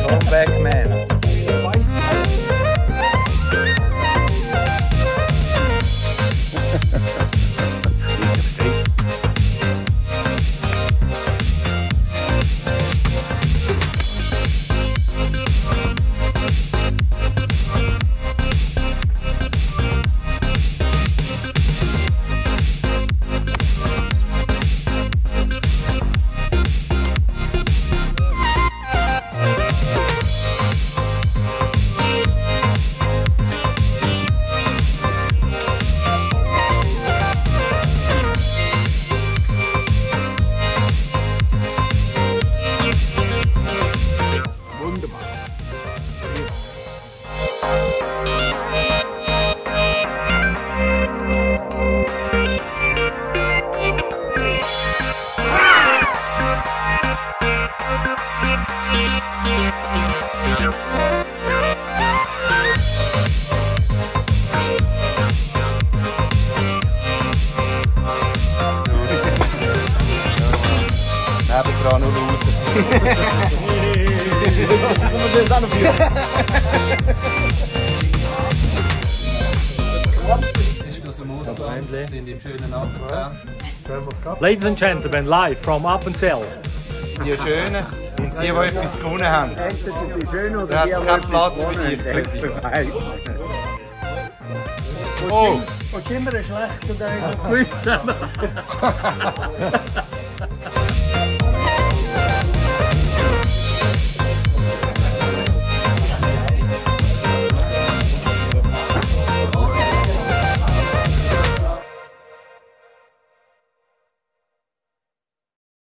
Comeback Man. Nebendran nur raus. Was ist denn das auch noch für? Ist aus dem Ausland, sind im schönen Appenzell. Ladies and gentlemen, live from Appenzell. Die Schönen, die etwas gewonnen haben. Entweder die Schönen oder Da die hat es keinen Platz für dich, Glücklich. Oh! Und immer ein schlechter, der ist